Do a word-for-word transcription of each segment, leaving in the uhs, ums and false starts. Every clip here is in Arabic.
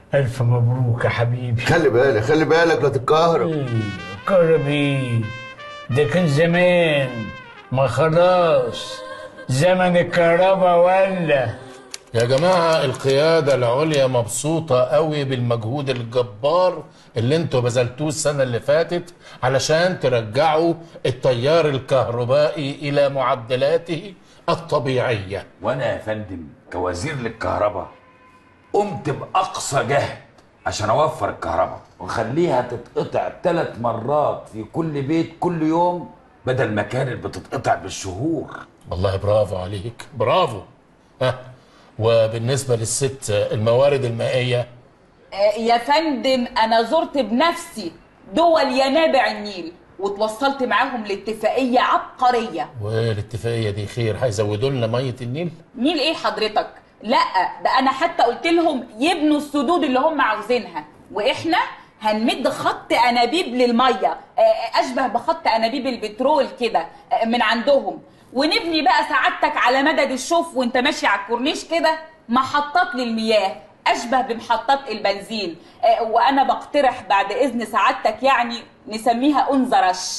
ألف مبروك يا حبيبي. خلي بالك خلي بالك لا تتكهرب. إيه، كهرب ايه؟ ده كان زمان، ما خلاص زمن الكهرباء ولا. يا جماعة القيادة العليا مبسوطة قوي بالمجهود الجبار اللي انتوا بذلتوه السنة اللي فاتت علشان ترجعوا التيار الكهربائي إلى معدلاته الطبيعية. وانا يا فندم كوزير للكهرباء قمت باقصى جهد عشان اوفر الكهرباء واخليها تتقطع ثلاث مرات في كل بيت كل يوم بدل ما كانت بتتقطع بالشهور. والله برافو عليك، برافو. ها، وبالنسبة للست الموارد المائية؟ يا فندم انا زرت بنفسي دول ينابع النيل وتوصلت معاهم لاتفاقيه عبقريه. والاتفاقية دي خير، هيزودوا لنا مية النيل؟ نيل ايه حضرتك؟ لا، ده انا حتى قلت لهم يبنوا السدود اللي هم عاوزينها، واحنا هنمد خط انابيب للميه اشبه بخط انابيب البترول كده من عندهم، ونبني بقى سعادتك على مدد الشوف وانت ماشي على الكورنيش كده محطات للمياه اشبه بمحطات البنزين. وانا بقترح بعد اذن سعادتك يعني نسميها انزرش،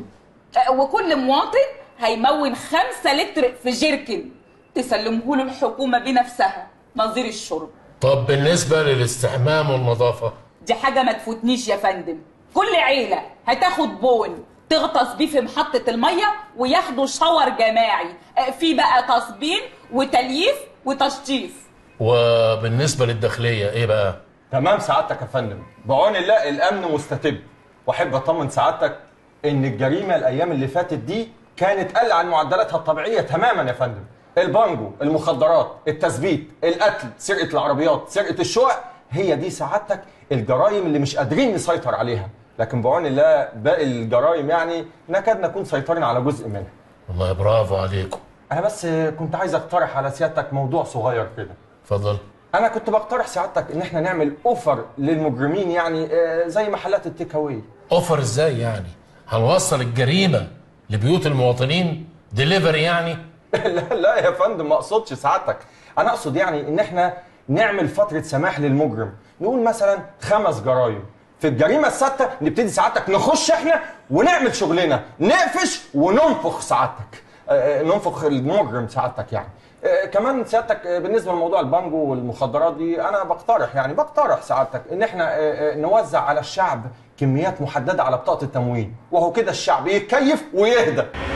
وكل مواطن هيمون خمسة لتر في جيركن تسلمه له الحكومه بنفسها نظير الشرب. طب بالنسبة للاستحمام والنظافة؟ دي حاجه ما تفوتنيش يا فندم، كل عيله هتاخد بون تغطس بيه في محطه الميه وياخدوا شاور جماعي في بقى تصبين وتلييف وتشطيف. وبالنسبة للداخلية ايه بقى؟ تمام سعادتك يا فندم، بعون الله الامن مستتب، واحب اطمن سعادتك ان الجريمه الايام اللي فاتت دي كانت قل عن معدلاتها الطبيعيه تماما يا فندم. البانجو، المخدرات، التثبيت، القتل، سرقه العربيات، سرقه الشقق، هي دي سعادتك الجرائم اللي مش قادرين نسيطر عليها، لكن بعون الله باقي الجرائم يعني نكاد نكون سيطرين على جزء منها. والله برافو عليكم. انا بس كنت عايز اقترح على سيادتك موضوع صغير كده. اتفضل. انا كنت بقترح سعادتك ان احنا نعمل اوفر للمجرمين، يعني زي محلات التيك اواي. اوفر ازاي يعني؟ هنوصل الجريمه لبيوت المواطنين؟ ديليفري يعني؟ لا لا يا فندم، ما اقصدش سعادتك، انا اقصد يعني ان احنا نعمل فتره سماح للمجرم، نقول مثلا خمس جرايم، في الجريمه السادسه نبتدي سعادتك نخش احنا ونعمل شغلنا، نقفش وننفخ سعادتك، ننفخ المجرم سعادتك يعني. كمان سيادتك بالنسبه لموضوع البانجو والمخدرات دي، انا بقترح يعني بقترح سعادتك ان احنا نوزع على الشعب كميات محدده على بطاقه التموين، وهو كده الشعب يتكيف ويهدى.